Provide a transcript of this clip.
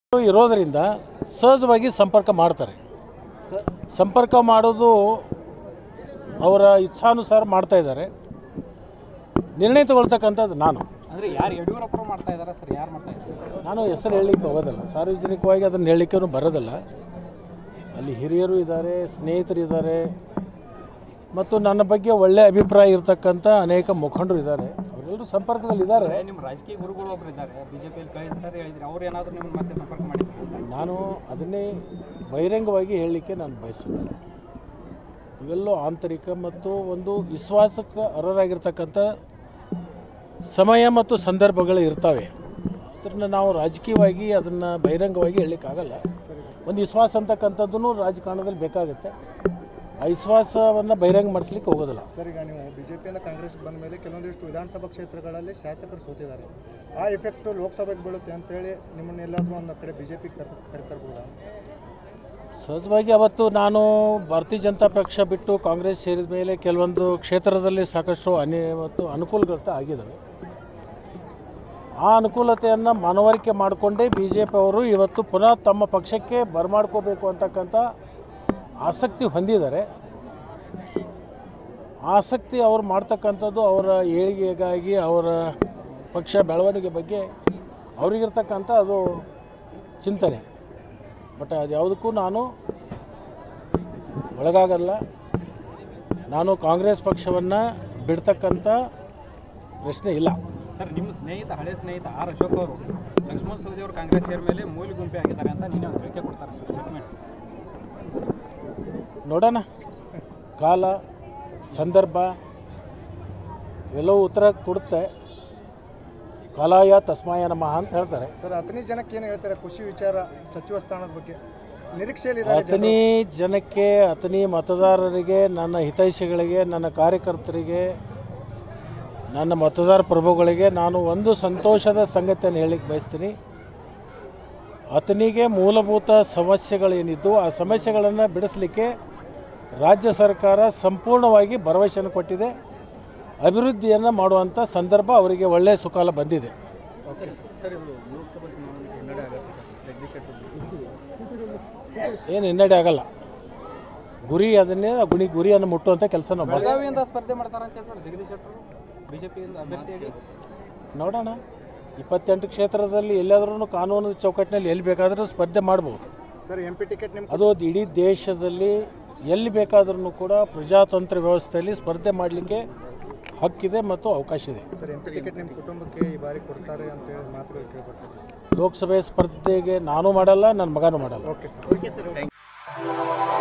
ಇರೋದರಿಂದ ಸಹಜವಾಗಿ ಸಂಪರ್ಕ ಮಾಡ್ತಾರೆ. ಸಂಪರ್ಕ ಮಾಡೋದು ಅವರ ಇಚ್ಛಾನುಸಾರ ಮಾಡ್ತಾ ಇದ್ದಾರೆ. ನಿರ್ಣಯ ತಗೊಳ್ತಕ್ಕಂಥದ್ದು ನಾನು. ಅಂದರೆ ಯಾರು ಯಡಿಯೂರಪ್ಪ ಮಾಡ್ತಾ ಇದ್ದಾರೆ ಸರ್, ಯಾರು ಮಾಡ್ತಾ ಇದ್ದಾರೆ? ನಾನು ಹೆಸರು ಹೇಳಲಿಕ್ಕೆ ಹೋಗೋದಲ್ಲ, ಸಾರ್ವಜನಿಕವಾಗಿ ಅದನ್ನು ಹೇಳಲಿಕ್ಕೂ ಬರೋದಿಲ್ಲ. ಅಲ್ಲಿ ಹಿರಿಯರು ಇದ್ದಾರೆ, ಸ್ನೇಹಿತರು ಇದ್ದಾರೆ, ಮತ್ತು ನನ್ನ ಬಗ್ಗೆ ಒಳ್ಳೆಯ ಅಭಿಪ್ರಾಯ ಇರತಕ್ಕಂಥ ಅನೇಕ ಮುಖಂಡರು ಇದ್ದಾರೆ. ಅವರೆಲ್ಲರೂ ಸಂಪರ್ಕದಲ್ಲಿ ಇದ್ದಾರೆ. ನಿಮ್ಮ ರಾಜಕೀಯ ಗುರುಗಳು ಒಬ್ಬರು ಇದ್ದಾರೆ, ಬಿಜೆಪಿಯಲ್ಲಿ ಕಳಿಸ್ತಾರೆ ಹೇಳಿದ್ರೆ, ಅವ್ರು ಏನಾದರೂ ನಿಮ್ಮನ್ನು ಮತ್ತೆ ಸಂಪರ್ಕ ಮಾಡಿದ್ದಾರೆ? ನಾನು ಅದನ್ನೇ ಬಹಿರಂಗವಾಗಿ ಹೇಳಲಿಕ್ಕೆ ನಾನು ಬಯಸಿದ್ದೆ. ಇವೆಲ್ಲೋ ಆಂತರಿಕ ಮತ್ತು ಒಂದು ವಿಶ್ವಾಸಕ್ಕೆ ಅರ್ಹರಾಗಿರ್ತಕ್ಕಂಥ ಸಮಯ ಮತ್ತು ಸಂದರ್ಭಗಳು ಇರ್ತವೆ. ಅದನ್ನು ನಾವು ರಾಜಕೀಯವಾಗಿ ಅದನ್ನು ಬಹಿರಂಗವಾಗಿ ಹೇಳಲಿಕ್ಕಾಗಲ್ಲ. ಒಂದು ವಿಶ್ವಾಸ ಅಂತಕ್ಕಂಥದ್ದು ರಾಜಕಾರಣದಲ್ಲಿ ಬೇಕಾಗುತ್ತೆ. ಆ ವಿಶ್ವಾಸವನ್ನು ಬಹಿರಂಗ ಮಾಡಿಸ್ಲಿಕ್ಕೆ ಹೋಗೋದಿಲ್ಲ. ಸರ್, ಈಗ ನೀವು ಬಿಜೆಪಿಯಿಂದ ಕಾಂಗ್ರೆಸ್ಗೆ ಬಂದ ಮೇಲೆ ಕೆಲವೊಂದಿಷ್ಟು ವಿಧಾನಸಭಾ ಕ್ಷೇತ್ರಗಳಲ್ಲಿ ಶಾಸಕರು ಸೋತಿದ್ದಾರೆ. ಆ ಎಫೆಕ್ಟು ಲೋಕಸಭೆಗೆ ಬೀಳುತ್ತೆ ಅಂತೇಳಿ ನಿಮ್ಮನ್ನು ಎಲ್ಲಾದರೂ ಒಂದು ಕಡೆ ಬಿಜೆಪಿ ಕರ್ಕೊಳ್ಬೋದಾ? ಸಹಜವಾಗಿ ಅವತ್ತು ನಾನು ಭಾರತೀಯ ಜನತಾ ಪಕ್ಷ ಬಿಟ್ಟು ಕಾಂಗ್ರೆಸ್ ಸೇರಿದ ಮೇಲೆ ಕೆಲವೊಂದು ಕ್ಷೇತ್ರದಲ್ಲಿ ಸಾಕಷ್ಟು ಮತ್ತು ಅನುಕೂಲಗಳು ಆಗಿದ್ದಾವೆ. ಆ ಅನುಕೂಲತೆಯನ್ನು ಮನವರಿಕೆ ಮಾಡಿಕೊಂಡೇ ಬಿ ಜೆ ಪಿ ಅವರು ಇವತ್ತು ಪುನಃ ತಮ್ಮ ಪಕ್ಷಕ್ಕೆ ಬರಮಾಡ್ಕೋಬೇಕು ಅಂತಕ್ಕಂಥ ಆಸಕ್ತಿ ಹೊಂದಿದ್ದಾರೆ. ಆಸಕ್ತಿ ಅವರು ಮಾಡ್ತಕ್ಕಂಥದ್ದು ಅವರ ಏಳಿಗೆಗಾಗಿ, ಅವರ ಪಕ್ಷ ಬೆಳವಣಿಗೆ ಬಗ್ಗೆ ಅವರಿಗಿರ್ತಕ್ಕಂಥ ಅದು ಚಿಂತನೆ. ಬಟ್ ಅದು ಯಾವುದಕ್ಕೂ ನಾನು ಒಳಗಾಗಲ್ಲ. ನಾನು ಕಾಂಗ್ರೆಸ್ ಪಕ್ಷವನ್ನು ಬಿಡ್ತಕ್ಕಂಥ ಪ್ರಶ್ನೆ ಇಲ್ಲ. ಸರ್, ನಿಮ್ಮ ಸ್ನೇಹಿತ, ಹಳೆ ಸ್ನೇಹಿತ ಆರ್ ಅಶೋಕ್ ಅವರು ಲಕ್ಷ್ಮಣ ಸವದಿ ಅವರು ಕಾಂಗ್ರೆಸ್ ಸೇರಿದ ಮೇಲೆ ಮೂಲ ಗುಂಪೆ ಆಗಿದ್ದಾರೆ ಅಂತ ನೀನು ಹೇಳಿಕೆ ಕೊಡ್ತಾರೆ ಸರ್, ಸ್ಟೇಟ್ಮೆಂಟ್. ನೋಡೋಣ, ಕಾಲ ಸಂದರ್ಭ ಎಲ್ಲವೂ ಉತ್ತರ ಕೊಡುತ್ತೆ. ಕಾಲಾಯ ತಸ್ಮಾಯ ನಮಃ ಅಂತ ಹೇಳ್ತಾರೆ. ಸರ್, ಅತನಿ ಜನಕ್ಕೆ ಏನು ಹೇಳ್ತಾರೆ ಖುಷಿ ವಿಚಾರ ಸಚಿವ ಸ್ಥಾನದ ಬಗ್ಗೆ ನಿರೀಕ್ಷೆಯಲ್ಲಿ? ಅತನಿ ಜನಕ್ಕೆ, ಅತನಿ ಮತದಾರರಿಗೆ, ನನ್ನ ಹಿತೈಷಿಗಳಿಗೆ, ನನ್ನ ಕಾರ್ಯಕರ್ತರಿಗೆ, ನನ್ನ ಮತದಾರ ಪ್ರಭುಗಳಿಗೆ ನಾನು ಒಂದು ಸಂತೋಷದ ಸಂಗತಿಯನ್ನು ಹೇಳಲಿಕ್ಕೆ ಬಯಸ್ತೀನಿ. ಅತನಿಗೆ ಮೂಲಭೂತ ಸಮಸ್ಯೆಗಳೇನಿದ್ದು ಆ ಸಮಸ್ಯೆಗಳನ್ನು ಬಿಡಿಸಲಿಕ್ಕೆ ರಾಜ್ಯ ಸರ್ಕಾರ ಸಂಪೂರ್ಣವಾಗಿ ಭರವಸೆಯನ್ನು ಕೊಟ್ಟಿದೆ. ಅಭಿವೃದ್ಧಿಯನ್ನು ಮಾಡುವಂಥ ಸಂದರ್ಭ ಅವರಿಗೆ ಒಳ್ಳೆಯ ಸುಕಾಲ ಬಂದಿದೆ. ಏನು ಹಿನ್ನಡೆ ಆಗಲ್ಲ. ಗುರಿ ಅದನ್ನೇ ಗುರಿಯನ್ನು ಮುಟ್ಟುವಂಥ ಕೆಲಸ ನಾವು ಮಾಡ್ತೀವಿ. ಬೆಳಗಾವಿಯಿಂದ ಸ್ಪರ್ಧೆ ಮಾಡ್ತಾರಂತೆ ಸರ್ ಜಗದೀಶ್ ಶೆಟ್ಟರು, ಬಿಜೆಪಿಯಿಂದ ಅಭ್ಯರ್ಥಿಯಾಗಿ. ನೋಡೋಣ, 28 ಕ್ಷೇತ್ರದಲ್ಲಿ ಎಲ್ಲಾದ್ರೂ ಕಾನೂನು ಚೌಕಟ್ಟಿನಲ್ಲಿ ಎಲ್ಲಿ ಬೇಕಾದರೂ ಸ್ಪರ್ಧೆ ಮಾಡ್ಬೋದು. ಸರ್, ಎಂ ಪಿ ಟಿಕೆಟ್ ಅದು ಇಡೀ ದೇಶದಲ್ಲಿ ಎಲ್ಲಿ ಬೇಕಾದ್ರೂ ಕೂಡ ಪ್ರಜಾತಂತ್ರ ವ್ಯವಸ್ಥೆಯಲ್ಲಿ ಸ್ಪರ್ಧೆ ಮಾಡಲಿಕ್ಕೆ ಹಕ್ಕಿದೆ ಮತ್ತು ಅವಕಾಶ ಇದೆ. ಸರ್, ಎಂ ಪಿ ಟಿಕೆಟ್ ನಿಮ್ಮ ಕುಟುಂಬಕ್ಕೆ ಈ ಬಾರಿ ಕೊಡ್ತಾರೆ ಅಂತ ಹೇಳಿ ಮಾತುಗಳು ಕೇಳ್ಬರ್ತಾರೆ. ಲೋಕಸಭೆ ಸ್ಪರ್ಧೆಗೆ ನಾನು ಮಾಡಲ್ಲ, ನನ್ನ ಮಗನೂ ಮಾಡಲ್ಲ. Okay sir.